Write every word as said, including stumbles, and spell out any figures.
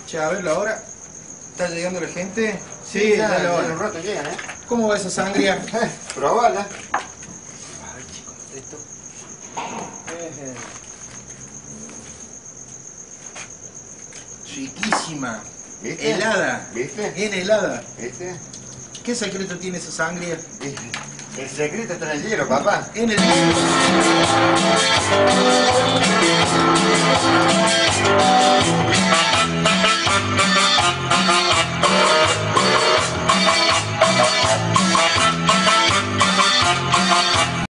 Che, a verlo ahora. ¿Está llegando la gente? Sí, Sí, ya, dale ya ahora. en un rato llegan, ¿eh? ¿Cómo va esa sangría? Eh, probala. A ver, chicos, esto. Eh, Chiquísima. ¿Viste? Helada. ¿Viste? Bien helada. ¿Viste? ¿Qué secreto tiene esa sangría? El secreto está en el hielo, papá. En el...